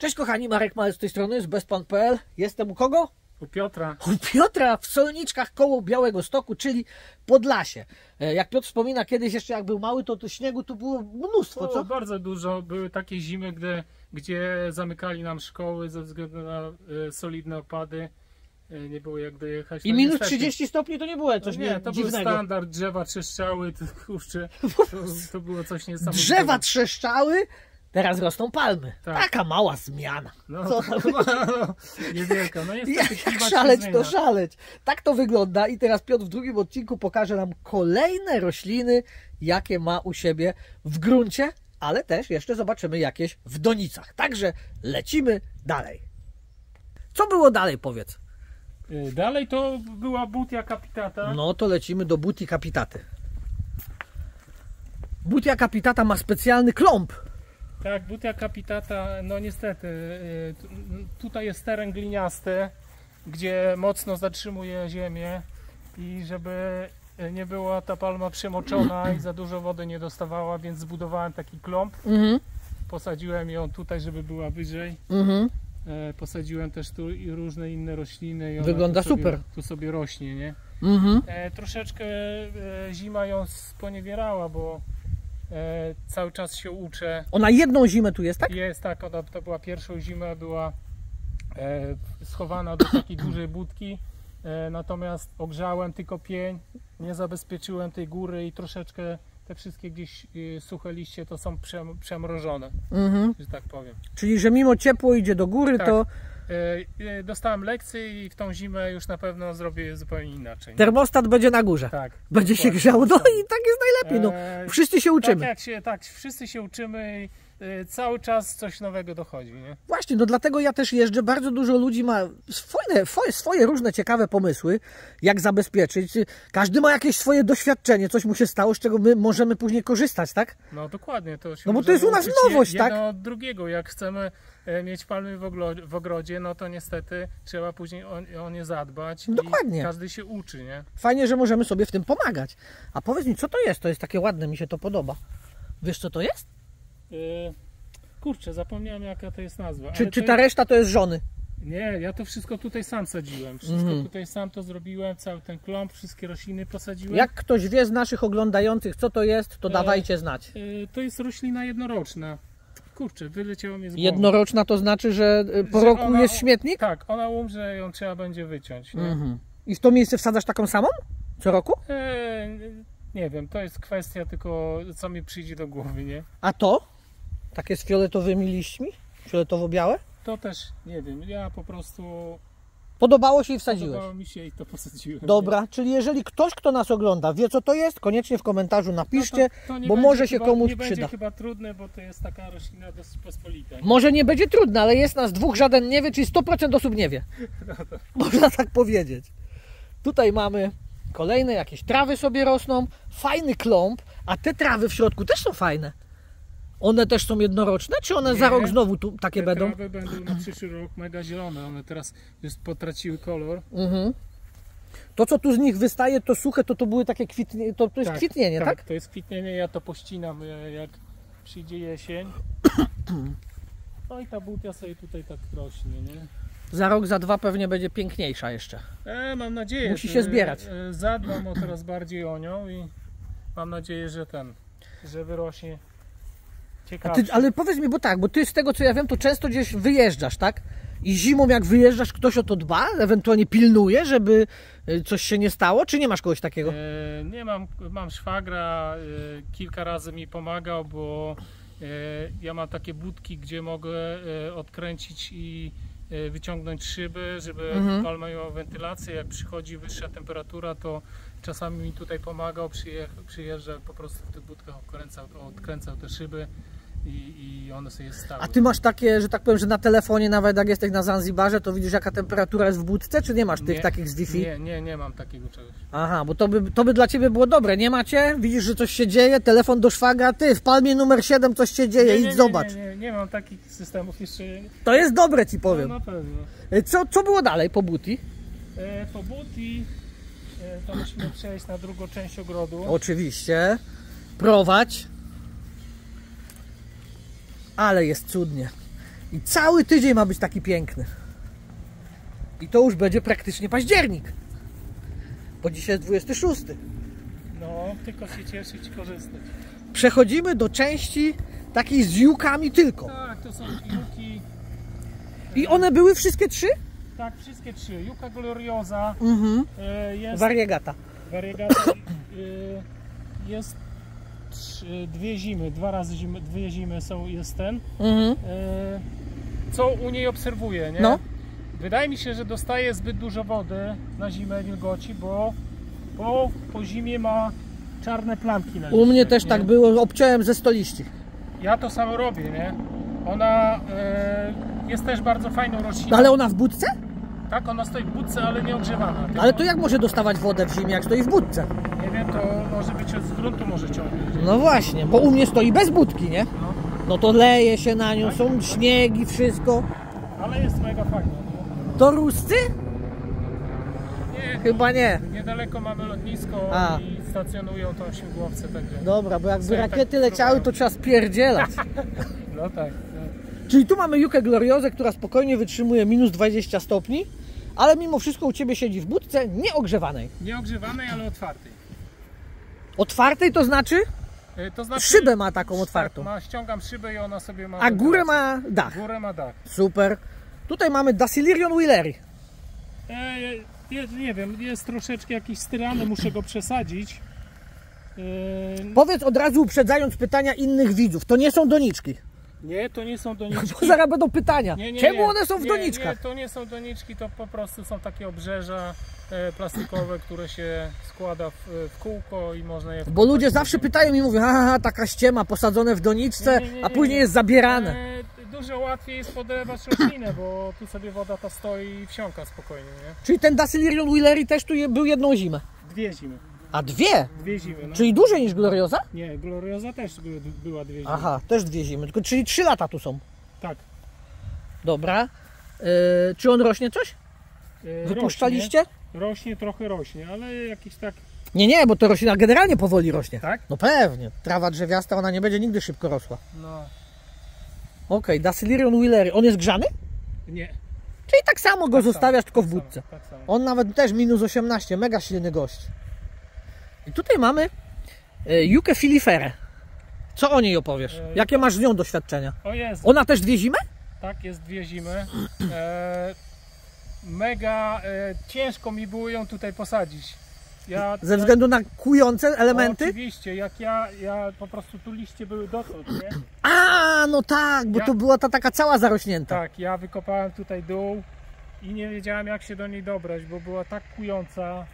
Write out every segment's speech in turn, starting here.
Cześć kochani, Marek Malec z tej strony, z bestpan.pl. Jestem u kogo? U Piotra. U Piotra w Solniczkach koło Białegostoku, czyli Podlasie. Jak Piotr wspomina, kiedyś jeszcze jak był mały, to śniegu tu było mnóstwo, co? Bardzo dużo. Były takie zimy, gdzie zamykali nam szkoły ze względu na solidne opady. Nie było jak dojechać. I no, minus niestety, 30 stopni to nie było coś nie, to dziwnego. był standard, drzewa trzeszczały, to było coś niesamowitego. Drzewa trzeszczały, teraz rosną palmy. Tak. Taka mała zmiana. No, Co? niewielka. No niestety Jak szaleć, to szaleć. Tak to wygląda i teraz Piotr w drugim odcinku pokaże nam kolejne rośliny, jakie ma u siebie w gruncie, ale też jeszcze zobaczymy jakieś w donicach. Także lecimy dalej. Co było dalej, powiedz? Dalej to była Butia capitata. No to lecimy do Butii capitaty. Butia capitata ma specjalny klomp. Tak, Butia capitata, no niestety, tutaj jest teren gliniasty, gdzie mocno zatrzymuje ziemię i żeby nie była ta palma przemoczona i za dużo wody nie dostawała, więc zbudowałem taki klomp. Posadziłem ją tutaj, żeby była wyżej. Posadziłem też tu i różne inne rośliny. I wygląda super. Tu sobie rośnie, nie? Troszeczkę zima ją sponiewierała, bo cały czas się uczę. Ona jedną zimę tu jest, tak? Jest, tak. To była pierwszą zimę, była schowana do takiej dużej budki. Natomiast ogrzałem tylko pień, nie zabezpieczyłem tej góry i troszeczkę te wszystkie gdzieś suche liście to są przemrożone, że tak powiem. Czyli, że mimo ciepło idzie do góry, tak. to... Dostałem lekcje i w tą zimę już na pewno zrobię zupełnie inaczej. Termostat będzie na górze. Tak. Będzie się grzał, no i tak jest najlepiej. No. Wszyscy się uczymy. Tak, wszyscy się uczymy i cały czas coś nowego dochodzi. Nie? Właśnie, no dlatego ja też jeżdżę. Bardzo dużo ludzi ma swoje różne ciekawe pomysły, jak zabezpieczyć. Każdy ma jakieś swoje doświadczenie, coś mu się stało, z czego my możemy później korzystać, tak? No dokładnie. To się no bo to jest u nas nowość, jedno tak? od drugiego. Jak chcemy mieć palmy w ogrodzie, no to niestety trzeba później o nie zadbać. Dokładnie. I każdy się uczy, nie? Fajnie, że możemy sobie w tym pomagać. A powiedz mi, co to jest? To jest takie ładne, mi się to podoba. Wiesz, co to jest? Kurczę, zapomniałem jaka to jest nazwa. Czy ta reszta to jest żony? Nie, ja to wszystko tutaj sam sadziłem. Wszystko tutaj sam to zrobiłem, cały ten klomp, wszystkie rośliny posadziłem. Jak ktoś wie z naszych oglądających, co to jest, to dawajcie znać. To jest roślina jednoroczna. Kurczę, wyleciało mi z głowy. Jednoroczna to znaczy, że po roku jest śmietnik? Tak, ona umrze, ją trzeba będzie wyciąć. Nie? I w to miejsce wsadzasz taką samą? Co roku? Nie wiem, to jest kwestia tylko co mi przyjdzie do głowy, nie? A to? Takie z fioletowymi liśćmi? Fioletowo-białe? To też nie wiem, ja po prostu... Podobało się i wsadziłeś? Podobało mi się i to posadziłem. Dobra, nie? Czyli jeżeli ktoś, kto nas ogląda, wie co to jest, koniecznie w komentarzu napiszcie, no bo może się komuś nie przyda. będzie chyba trudne, bo to jest taka roślina dosyć pospolita. Nie? Może nie będzie trudne, ale jest nas dwóch, żaden nie wie, czyli 100% osób nie wie. Można tak powiedzieć. Tutaj mamy kolejne jakieś trawy sobie rosną, fajny klomp, a te trawy w środku też są fajne. One też są jednoroczne, czy one za rok znowu tu takie będą? Te trawy będą na przyszły rok mega zielone, one teraz już potraciły kolor. To co tu z nich wystaje, to suche, to były takie kwitnienie, to jest kwitnienie, tak? Tak, to jest kwitnienie, ja to pościnam jak przyjdzie jesień. No i ta butia sobie tutaj tak rośnie, nie? Za rok, za dwa pewnie będzie piękniejsza jeszcze. Mam nadzieję. Musi się zbierać. Zadbam coraz bardziej o nią i mam nadzieję, że wyrośnie ciekawie. Ale powiedz mi, bo ty z tego co ja wiem, to często gdzieś wyjeżdżasz, tak? I zimą jak wyjeżdżasz, ktoś o to dba? Ewentualnie pilnuje, żeby coś się nie stało? Czy nie masz kogoś takiego? Nie mam szwagra, kilka razy mi pomagał, bo ja mam takie budki, gdzie mogę odkręcić i wyciągnąć szyby, żeby palma miała wentylację. Jak przychodzi wyższa temperatura, to czasami mi tutaj pomagał, przyjeżdża po prostu w tych budkach, odkręcał te szyby i one sobie stały. A ty masz takie, że tak powiem, że na telefonie, nawet jak jesteś na Zanzibarze, to widzisz jaka temperatura jest w budce, czy nie masz tych takich z Wi-Fi? Nie mam takiego czegoś. Aha, bo to by dla ciebie było dobre, nie macie? Widzisz, że coś się dzieje, telefon do szwagra, ty w palmie numer 7 coś się dzieje, idź zobacz. Nie mam takich systemów jeszcze. To jest dobre, ci powiem. No, na pewno. Co było dalej po Butii? Po Butii to musimy przejść na drugą część ogrodu. Oczywiście. Prowadź. Ale jest cudnie. I cały tydzień ma być taki piękny. I to już będzie praktycznie październik. Bo dzisiaj jest 26. No, tylko się cieszyć, korzystać. Przechodzimy do części takiej z ziółkami tylko. Tak, to są juki. I one były wszystkie 3? Tak, wszystkie 3. Juka gloriosa jest... Variegata. Variegata jest 2 zimy, 2 razy zimy, 2 zimy jest ten. Co u niej obserwuję, nie? No. Wydaje mi się, że dostaje zbyt dużo wody na zimę, wilgoci, bo po zimie ma czarne plamki na liście. U mnie też nie? tak było, obciąłem ze 100 liści. Ja to samo robię, nie? Ona jest też bardzo fajną rośliną. No ale ona w budce? Tak, ona stoi w budce, ale nie ogrzewana. Ale to jak może dostawać wodę w zimie, jak stoi w budce? Nie wiem, to może być z gruntu może ciągnąć. No właśnie, bo u mnie stoi bez budki, nie? No, No to leje się na nią, są śniegi, wszystko. ale jest mega fajna. Nie? To Ruscy? Nie, Chyba nie. niedaleko mamy lotnisko A. i stacjonują tam śmigłowce, także... Dobra, bo jakby Sobie rakiety tak leciały, to trzeba spierdzielać. No tak. Czyli tu mamy Jukę Gloriozę, która spokojnie wytrzymuje minus 20 stopni, ale mimo wszystko u Ciebie siedzi w budce nieogrzewanej. Nie ogrzewanej, ale otwartej. Otwartej to znaczy? To znaczy... Szybę ma taką otwartą. Tak, ściągam szybę i ona sobie ma... A górę ma dach. Górę ma dach. Super. Tutaj mamy Dasylirion Wheelery. Nie wiem, jest troszeczkę jakiś styrany, muszę go przesadzić. Powiedz od razu, uprzedzając pytania innych widzów, to nie są doniczki. Nie, to nie są doniczki. Bo zaraz będą pytania. Nie, Czemu one są w nie, doniczkach? Nie, to nie są doniczki, to po prostu są takie obrzeża plastikowe, które się składa w kółko i można je... Bo ludzie zawsze pytają i mówią, aha, taka ściema posadzone w doniczce, Nie, a później jest zabierane. Dużo łatwiej jest podlewać roślinę, bo tu sobie woda ta stoi i wsiąka spokojnie, nie? Czyli ten Dasylirion Wheelery też tu był jedną zimę. 2 zimy. A 2? 2 zimy, no. Czyli dłużej niż Glorioza? Nie, Gloriosa też była 2 zimy. Aha, też 2 zimy, tylko czyli 3 lata tu są. Tak. Dobra. Czy on rośnie coś? Wypuszczaliście? Rośnie, trochę rośnie, ale jakiś tak... Nie, bo to roślina generalnie powoli rośnie. Tak? No pewnie. Trawa drzewiasta, ona nie będzie nigdy szybko rosła. No. Okej, Dasylirion Wheelery. On jest grzany? Nie. Czyli tak samo go zostawiasz, tylko w samo, budce. tak samo. On nawet też minus 18, mega silny gość. I tutaj mamy Jukę Filiferę. Co o niej opowiesz? Jakie masz z nią doświadczenia? O Jezu. Ona też 2 zimy? Tak, jest 2 zimy. Mega ciężko mi było ją tutaj posadzić. Ze względu na kujące elementy? Oczywiście, jak ja po prostu tu liście były dotąd, nie? A, no tak, bo to była ta taka cała zarośnięta. Tak, ja wykopałem tutaj dół i nie wiedziałem jak się do niej dobrać, bo była tak kująca,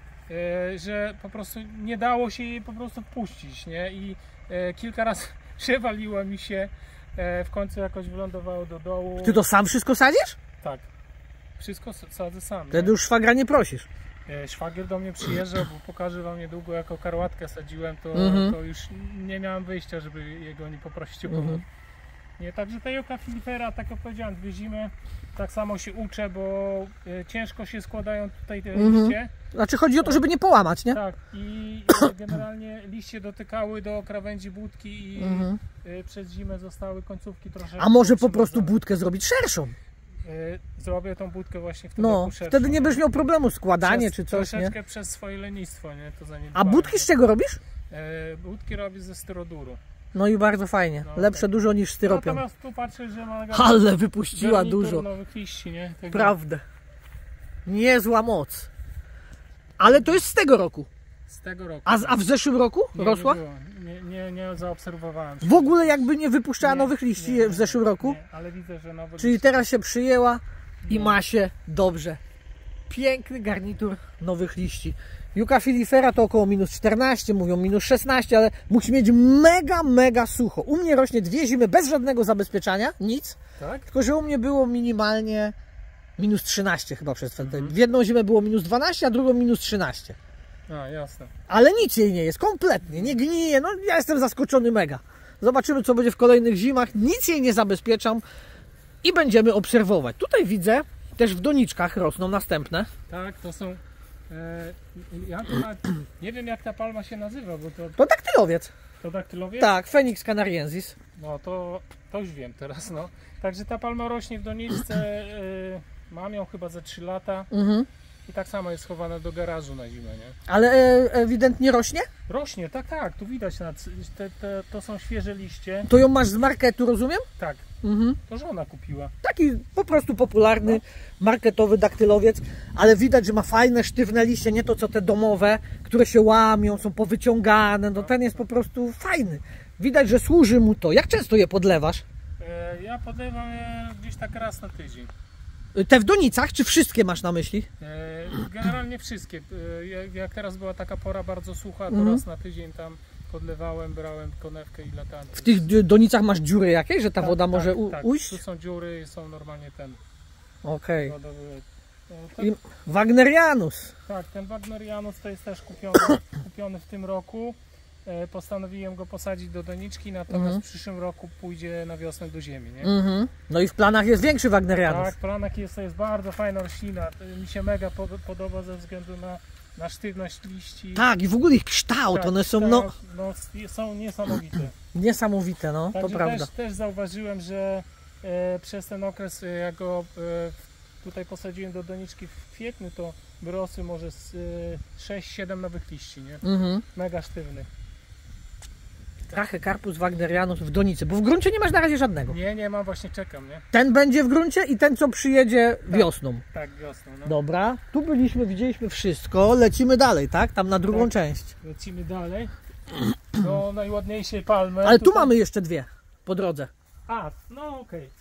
że po prostu nie dało się jej po prostu wpuścić, nie? I kilka razy przewaliła mi się, w końcu jakoś wylądowało do dołu. Ty to sam wszystko sadzisz? Tak, wszystko sadzę sam. Wtedy nie? już szwagra nie prosisz. Szwagier do mnie przyjeżdżał, bo pokaże wam niedługo, jako karłatkę sadziłem, to już nie miałem wyjścia, żeby jego nie poprosić o pomoc. Nie, także ta Juka Filifera, tak jak powiedziałem, 2 zimy, tak samo się uczę, bo ciężko się składają tutaj te liście. Znaczy chodzi o to, żeby nie połamać, nie? Tak, i generalnie liście dotykały do krawędzi budki i przez zimę zostały końcówki troszeczkę... A może po prostu budkę zrobić szerszą? Zrobię tą budkę właśnie w tym No, roku szerszą. wtedy nie będziesz miał problemu, składanie czy coś, nie? Troszeczkę przez swoje lenistwo, nie? To A zaniedbałem. budki z czego robisz? Budki robię ze styroduru. No i bardzo fajnie. No, Lepsze tak. dużo niż styropian. Natomiast tu patrzę, że ma Ale wypuściła garnitur dużo. nowych liści, nie? Tak. Prawdę. Niezła moc. Ale to jest z tego roku. Z tego roku. A w zeszłym roku rosła? Nie, było. Nie zaobserwowałem. W ogóle jakby nie wypuszczała Nie, nowych liści nie, w zeszłym roku? Nie, ale widzę, że nowe Czyli liście... teraz się przyjęła i ma się dobrze. Piękny garnitur nowych liści. Juka Filifera to około minus 14, mówią minus 16, ale musi mieć mega sucho. U mnie rośnie 2 zimy bez żadnego zabezpieczania, nic. Tak? Tylko że u mnie było minimalnie minus 13 chyba przez ten. W jedną zimę było minus 12, a drugą minus 13. A, jasne. Ale nic jej nie jest, kompletnie, nie gnije. No ja jestem zaskoczony mega. Zobaczymy, co będzie w kolejnych zimach. Nic jej nie zabezpieczam i będziemy obserwować. Tutaj widzę, też w doniczkach rosną następne. Tak, to są... ja to nawet nie wiem, jak ta palma się nazywa, bo to... To daktylowiec. To daktylowiec? Tak, Phoenix canariensis. No to już wiem teraz, no. Także ta palma rośnie w doniczce, mam ją chyba za 3 lata i tak samo jest schowana do garażu na zimę, nie? Ale ewidentnie rośnie? Rośnie, tak, tu widać, to są świeże liście. To ją masz z marketu, rozumiem? Tak, to żona kupiła. Taki po prostu popularny, marketowy daktylowiec, ale widać, że ma fajne, sztywne liście, nie to co te domowe, które się łamią, są powyciągane, no ten jest po prostu fajny. Widać, że służy mu to. Jak często je podlewasz? Ja podlewam je gdzieś tak raz na tydzień. Te w donicach, czy wszystkie masz na myśli? Generalnie wszystkie. Jak teraz była taka pora bardzo sucha, to raz na tydzień tam podlewałem, brałem konewkę i latałem. W tych donicach masz dziury jakieś, że ta woda tak, może tak. ujść? Tu są dziury, są normalnie ten Okej. wodowy. I Wagnerianus. Tak, ten Wagnerianus to jest też kupiony w tym roku. Postanowiłem go posadzić do doniczki, natomiast w przyszłym roku pójdzie na wiosnę do ziemi, nie? No i w planach jest większy Wagnerianus. Tak, w planach to jest bardzo fajna roślina. Mi się mega podoba ze względu na sztywność liści. Tak, i w ogóle ich kształt, Tak, one są są niesamowite. Niesamowite, no, Także to prawda. Też zauważyłem, że przez ten okres, jak go tutaj posadziłem do doniczki w kwietniu, to wyrosły może 6-7 nowych liści, nie? Mega sztywnych. Trachycarpus wagnerianus w donicy, bo w gruncie nie masz na razie żadnego. Nie mam, właśnie czekam, nie? Ten będzie w gruncie i ten, co przyjedzie wiosną. Tak, wiosną, no. Dobra, tu byliśmy, widzieliśmy wszystko, lecimy dalej, tak? Tam na drugą część. Lecimy dalej do najładniejszej palmy. Ale tu mamy jeszcze dwie po drodze. No okej.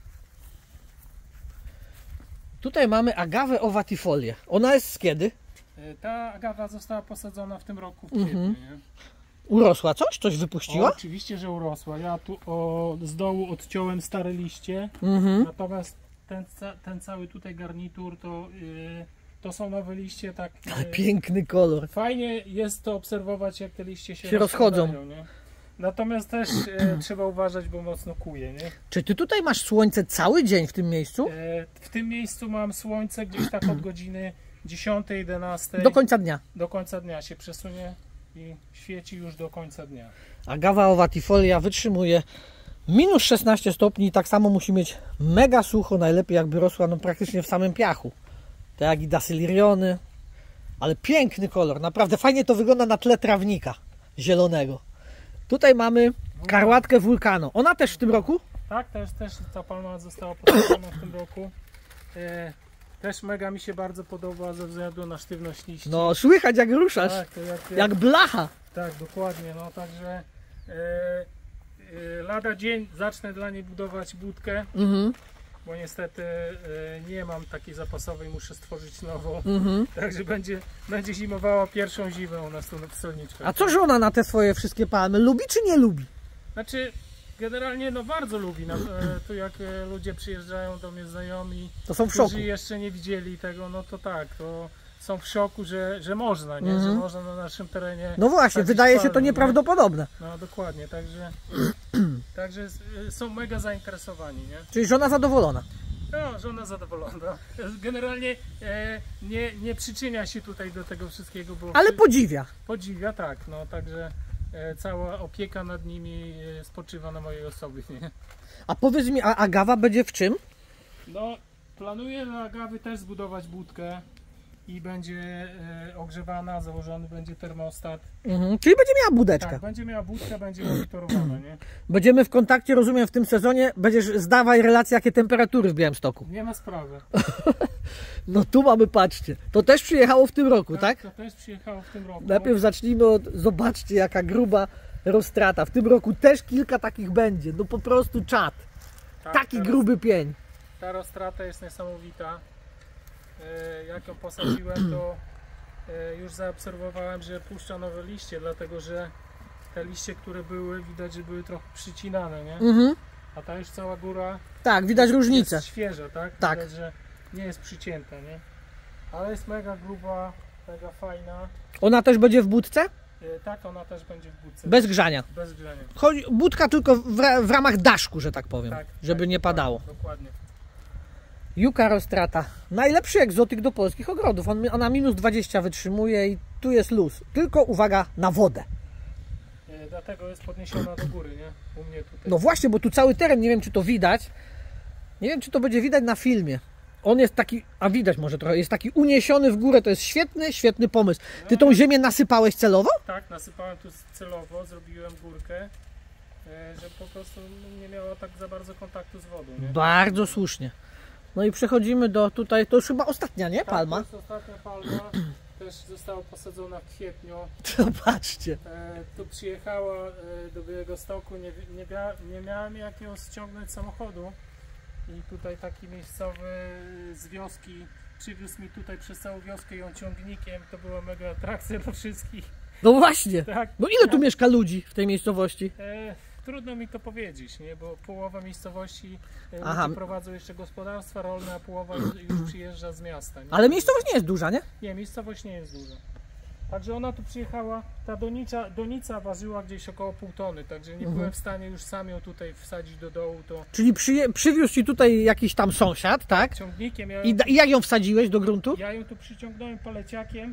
Tutaj mamy agawę ovatifolię. Ona jest z kiedy? Ta agawa została posadzona w tym roku w kwietniu, nie? Urosła coś? Coś wypuściła? Oczywiście, że urosła. Ja tu z dołu odciąłem stare liście, natomiast ten cały tutaj garnitur to są nowe liście, tak. Ale piękny kolor. Fajnie jest to obserwować, jak te liście się rozchodzą. Nie? Natomiast też trzeba uważać, bo mocno kuje, nie? Czy ty tutaj masz słońce cały dzień w tym miejscu? W tym miejscu mam słońce gdzieś tak od godziny 10, 11. Do końca dnia. Do końca dnia się przesunie i świeci już do końca dnia. Agawa ovatifolia wytrzymuje minus 16 stopni i tak samo musi mieć mega sucho, najlepiej jakby rosła no praktycznie w samym piachu. Tak jak i dasyliriony, ale piękny kolor, naprawdę fajnie to wygląda na tle trawnika zielonego. Tutaj mamy karłatkę vulcano, ona też w tym roku? Tak, też ta palma została posadzona w tym roku. Też mega mi się bardzo podoba ze względu na sztywność liści. No słychać jak ruszasz, Tak, to jak blacha. Tak, dokładnie, no także lada dzień zacznę dla niej budować budkę, bo niestety nie mam takiej zapasowej, muszę stworzyć nową, także będzie zimowała pierwszą zimę u nas tu w Solniczkach. A co żona na te swoje wszystkie palmy, lubi czy nie lubi? Znaczy generalnie no bardzo lubi, tu jak ludzie przyjeżdżają do mnie znajomi, to są w szoku. Którzy jeszcze nie widzieli tego, no to tak, to są w szoku, że można, nie? Że można na naszym terenie. No właśnie, wydaje się to nieprawdopodobne. Nie? No dokładnie, także są mega zainteresowani, nie? Czyli żona zadowolona. No, żona zadowolona. Generalnie nie przyczynia się tutaj do tego wszystkiego, bo ale podziwia. Podziwia, tak, no także cała opieka nad nimi spoczywa na mojej osobie, nie? A powiedz mi, a agawa będzie w czym? No, planuję na agawy też zbudować budkę i będzie ogrzewana, założony będzie termostat. Czyli będzie miała budeczkę. Tak, będzie miała budkę, będzie monitorowana, nie? Będziemy w kontakcie, rozumiem, w tym sezonie. Będziesz zdawaj relacje, jakie temperatury w Białymstoku. Nie ma sprawy. No tu mamy, patrzcie. To też przyjechało w tym roku, tak? To też przyjechało w tym roku. Najpierw zacznijmy od, zobaczcie jaka gruba roztrata. W tym roku też kilka takich będzie. No po prostu czad. Tak, taki gruby pień. Ta roztrata jest niesamowita. Jak ją posadziłem, to już zaobserwowałem, że puszcza nowe liście, dlatego że te liście, które były, widać, że były trochę przycinane, nie? A ta już cała góra tak, widać różnicę. Jest świeża, tak? Tak. Widać, że nie jest przycięta, nie? Ale jest mega gruba, mega fajna. Ona też będzie w budce? Tak, ona też będzie w budce. Bez grzania. Bez grzania. Budka tylko w ramach daszku, że tak powiem, tak, żeby tak, nie padało. Dokładnie. Yucca rostrata. Najlepszy egzotyk do polskich ogrodów. Ona minus 20 wytrzymuje i tu jest luz. Tylko uwaga na wodę. Dlatego jest podniesiona do góry, nie? U mnie tutaj. No właśnie, bo tu cały teren, nie wiem czy to widać, nie wiem czy to będzie widać na filmie. On jest taki, a widać może trochę, jest taki uniesiony w górę, to jest świetny pomysł. Ty tą ziemię nasypałeś celowo? Tak, nasypałem tu celowo, zrobiłem górkę, żeby po prostu nie miała tak za bardzo kontaktu z wodą, nie? Bardzo słusznie. No i przechodzimy do tutaj, to już chyba ostatnia, nie? Tak, Palma. to jest ostatnia palma, też została posadzona w kwietniu. Zobaczcie. Tu przyjechała do Białegostoku, nie miałem jak ją ściągnąć samochodu i tutaj taki miejscowy z wioski przywiózł mi tutaj przez całą wioskę ją ciągnikiem, to była mega atrakcja dla wszystkich. No właśnie. Tak. Bo ile tu mieszka ludzi w tej miejscowości? Trudno mi to powiedzieć, nie? Bo połowa miejscowości Aha. ludzie prowadzą jeszcze gospodarstwa rolne, a połowa już przyjeżdża z miasta. Nie? Ale miejscowość nie jest duża, nie? Nie, miejscowość nie jest duża. Także ona tu przyjechała, ta donica ważyła gdzieś około 0,5 tony, także nie byłem w stanie już sam ją tutaj wsadzić do dołu, to Czyli przywiózł ci tutaj jakiś tam sąsiad, tak? ciągnikiem I jak ją wsadziłeś do gruntu? ja ją tu przyciągnąłem paleciakiem.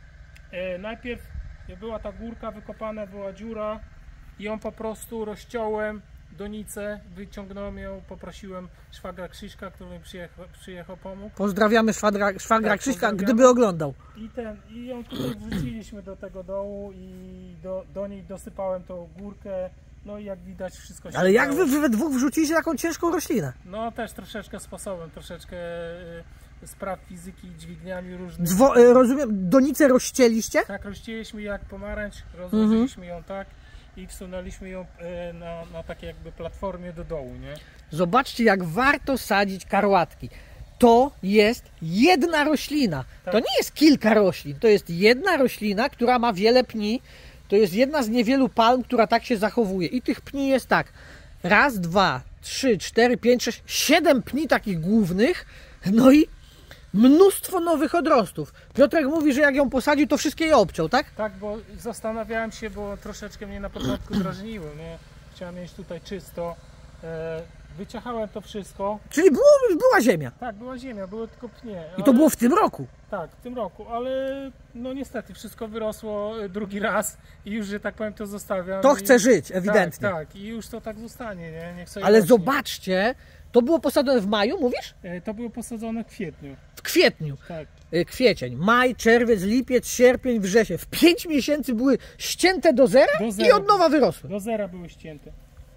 Najpierw była ta górka wykopana, była dziura i ją po prostu rozciąłem donicę, wyciągnąłem ją, poprosiłem szwagra Krzyśka, który mi przyjechał pomógł. Pozdrawiamy szwagra Tak, Krzyśka, pozdrawiamy. gdyby oglądał. I ją tutaj wrzuciliśmy do tego dołu i do niej dosypałem tą górkę, no i jak widać wszystko się Ale jak udało. wy we dwóch wrzuciliście taką ciężką roślinę? No też troszeczkę sposobem, troszeczkę spraw fizyki, dźwigniami różnymi. Rozumiem, donicę rozcięliście? Tak, rozcięliśmy jak pomarańcz, rozłożyliśmy ją tak i wsunęliśmy ją na takiej jakby platformie do dołu, nie? Zobaczcie, jak warto sadzić karłatki. To jest jedna roślina. Tak. To nie jest kilka roślin. To jest jedna roślina, która ma wiele pni. To jest jedna z niewielu palm, która tak się zachowuje. I tych pni jest tak. 1, 2, 3, 4, 5, 6, 7 pni takich głównych. No i mnóstwo nowych odrostów. Piotrek mówi, że jak ją posadził, to wszystkie je obciął, tak? Tak, bo zastanawiałem się, bo troszeczkę mnie na początku drażniło, nie? Chciałem mieć tutaj czysto. Wyciachałem to wszystko. Czyli była ziemia. Tak, była ziemia, były tylko pnie. I to było w tym roku. Tak, w tym roku, ale no niestety wszystko wyrosło drugi raz i już, że tak powiem, to zostawiam. To chce żyć, ewidentnie. Tak, tak, i już to tak zostanie, nie? Niech sobie Ale rośnie. zobaczcie, to było posadzone w maju, mówisz? To było posadzone w kwietniu. W kwietniu. Tak. Kwiecień, maj, czerwiec, lipiec, sierpień, wrzesień. W 5 miesięcy były ścięte do zera, Do i zera. od nowa wyrosły. Do zera były ścięte.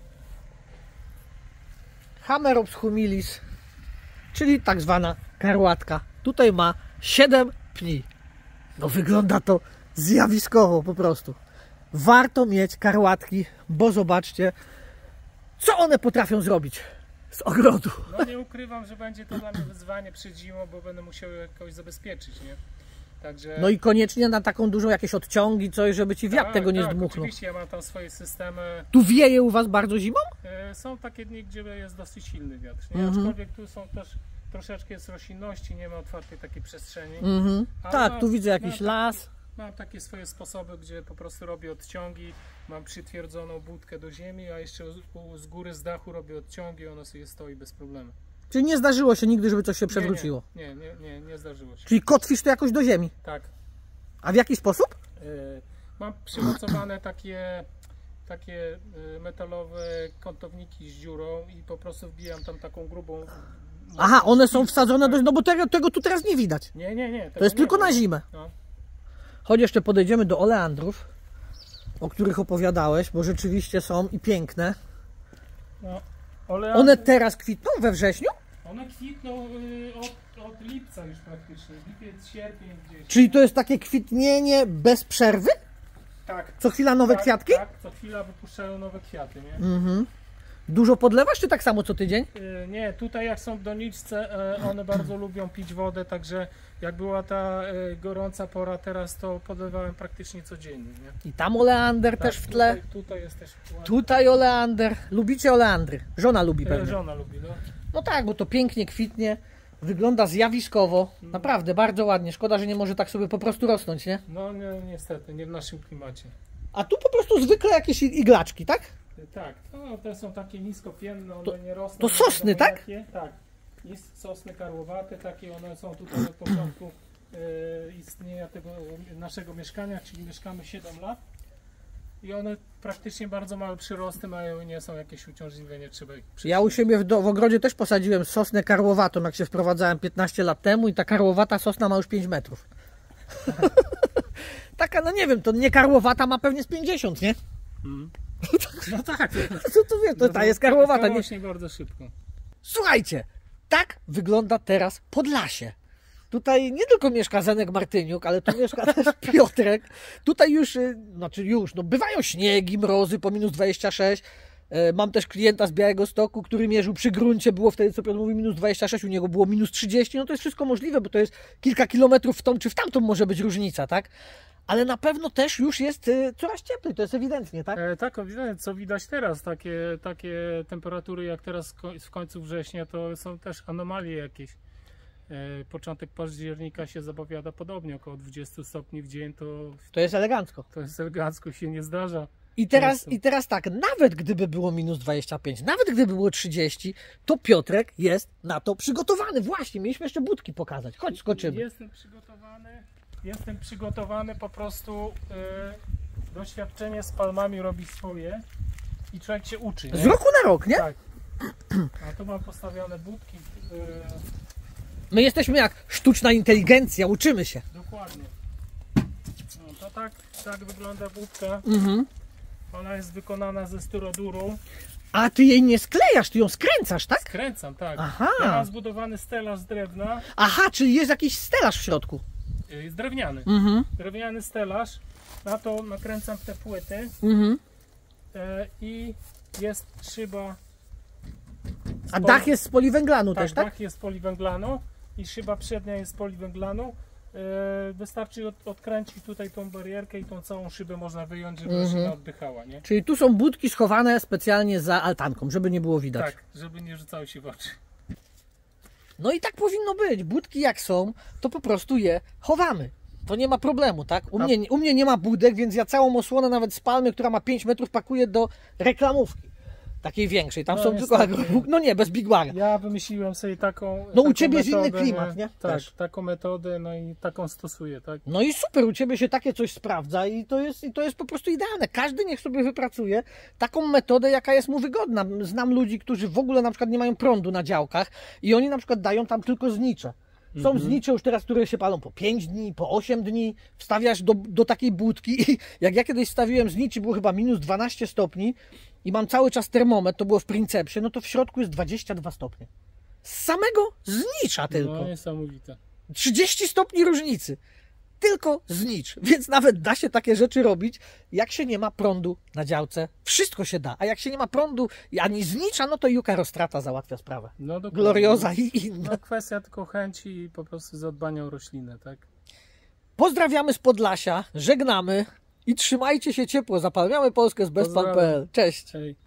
Hamerops humilis, czyli tak zwana karłatka. Tutaj ma 7 pni. No wygląda to zjawiskowo po prostu. Warto mieć karłatki, bo zobaczcie, co one potrafią zrobić z ogrodu. No nie ukrywam, że będzie to dla mnie wyzwanie przed zimą, bo będę musiał je jakoś zabezpieczyć, nie? Także... No i koniecznie na taką dużą jakieś odciągi, coś, żeby ci wiatr tego nie zdmuchnął. Oczywiście ja mam tam swoje systemy. Tu wieje u was bardzo zimą? Są takie dni, gdzie jest dosyć silny wiatr, nie? Aczkolwiek tu są też troszeczkę jest roślinności, nie ma otwartej takiej przestrzeni. Ale Tak, tu widzę jakiś las. Mam takie swoje sposoby, gdzie po prostu robię odciągi, mam przytwierdzoną budkę do ziemi, a jeszcze z góry, z dachu robię odciągi, ona sobie stoi bez problemu. Czyli nie zdarzyło się nigdy, żeby coś się przewróciło? Nie zdarzyło się. Czyli kotwisz to jakoś do ziemi? Tak. A w jaki sposób? Mam przymocowane takie metalowe kątowniki z dziurą i po prostu wbijam tam taką grubą... Aha, one są wsadzone do... No bo tego tu teraz nie widać. Nie. To jest tylko na zimę. No. Chodź, jeszcze podejdziemy do oleandrów, o których opowiadałeś, bo rzeczywiście są i piękne. No. One teraz kwitną we wrześniu? One kwitną od lipca już praktycznie. Lipiec, sierpień gdzieś. Czyli to jest takie kwitnienie bez przerwy? Tak. Co chwila nowe kwiatki? Tak, co chwila wypuszczają nowe kwiaty, nie? Dużo podlewasz, czy tak samo co tydzień? Nie, tutaj jak są w doniczce, one bardzo lubią pić wodę, także jak była ta gorąca pora teraz, to podlewałem praktycznie codziennie, nie? I tam oleander też w tle. Tutaj jest też ładnie. Tutaj oleander. Lubicie oleandry? Żona lubi pewnie. Żona lubi, no. No tak, bo to pięknie kwitnie. Wygląda zjawiskowo. Naprawdę, bardzo ładnie. Szkoda, że nie może tak sobie po prostu rosnąć, nie? No niestety, nie w naszym klimacie. A tu po prostu zwykle jakieś iglaczki, tak? Tak, no, te są takie niskopienne, one nie rosną. to sosny, nie wiadomo tak? jakie. Tak, sosny karłowate, takie one są tutaj od początku istnienia tego naszego mieszkania, czyli mieszkamy 7 lat. i one praktycznie bardzo małe przyrosty mają i nie są jakieś uciążliwe, nie trzeba ich Ja u siebie w ogrodzie też posadziłem sosnę karłowatą, jak się wprowadzałem 15 lat temu i ta karłowata sosna ma już 5 metrów. Taka, no nie wiem, to nie karłowata ma pewnie z 50, nie? No tak. Co to wie, to ta jest karłowata. Nie? Rośnie bardzo szybko. Słuchajcie, tak wygląda teraz Podlasie. Tutaj nie tylko mieszka Zenek Martyniuk, ale tu mieszka też Piotrek. Tutaj już, no bywają śniegi, mrozy po minus 26. Mam też klienta z Białegostoku, który mierzył przy gruncie, było wtedy, co Piotr mówi, minus 26, u niego było minus 30. No to jest wszystko możliwe, bo to jest kilka kilometrów w tą czy w tamtą może być różnica, tak? Ale na pewno też już jest coraz cieplej, to jest ewidentnie, tak? Tak, ewidentnie, co widać teraz, takie temperatury jak teraz w końcu września, to są też anomalie jakieś. Początek października się zapowiada podobnie, około 20 stopni w dzień, to jest elegancko. To jest elegancko, się nie zdarza. I teraz tak, nawet gdyby było minus 25, nawet gdyby było 30, to Piotrek jest na to przygotowany. Właśnie, mieliśmy jeszcze budki pokazać. Chodź, skoczymy. Jestem przygotowany, po prostu doświadczenie z palmami robi swoje i człowiek się uczy. Nie? Z roku na rok, nie? Tak. A tu mam postawione budki. My jesteśmy jak sztuczna inteligencja, uczymy się. Dokładnie. No, to tak wygląda budka. Ona jest wykonana ze styroduru. A ty jej nie sklejasz, ty ją skręcasz, tak? Skręcam, tak. Aha. Ja mam zbudowany stelaż z drewna. Aha, czyli jest jakiś stelaż w środku. Jest drewniany. Drewniany stelaż. Na to nakręcam te płyty. I jest szyba. A dach jest z poliwęglanu też, tak? Dach jest z poliwęglanu i szyba przednia jest z poliwęglanu. Wystarczy odkręcić tutaj tą barierkę i tą całą szybę można wyjąć, żeby roślina oddychała, nie? Czyli tu są budki schowane specjalnie za altanką, żeby nie było widać. Tak, żeby nie rzucały się w oczy. No i tak powinno być. Budki jak są, to po prostu je chowamy. To nie ma problemu, tak? U mnie nie ma budek, więc ja całą osłonę nawet z palmy, która ma 5 metrów, pakuję do reklamówki. Takiej większej. Tam są tylko no nie, bez bigwara. Ja wymyśliłem sobie taką. No u ciebie jest inny klimat, nie? Tak, taką metodę, no i taką stosuję, tak. No i super, u ciebie się takie coś sprawdza i to jest po prostu idealne. Każdy niech sobie wypracuje taką metodę, jaka jest mu wygodna. Znam ludzi, którzy w ogóle na przykład nie mają prądu na działkach i oni na przykład dają tam tylko znicze. Są znicze już teraz, które się palą po 5 dni, po 8 dni. Wstawiasz do takiej budki i jak ja kiedyś stawiłem zniczy, było chyba minus 12 stopni i mam cały czas termometr, to było w Princepsie, no to w środku jest 22 stopnie. Z samego znicza tylko. No niesamowite. 30 stopni różnicy. Tylko znicz. Więc nawet da się takie rzeczy robić, jak się nie ma prądu na działce. Wszystko się da. A jak się nie ma prądu ani znicza, no to Juka Rostrata załatwia sprawę. No dokładnie. Glorioza i inne. No kwestia tylko chęci i po prostu zadbania o roślinę, tak? Pozdrawiamy z Podlasia, żegnamy i trzymajcie się ciepło. Zapalniamy Polskę z bezpan.pl. Cześć. Hej.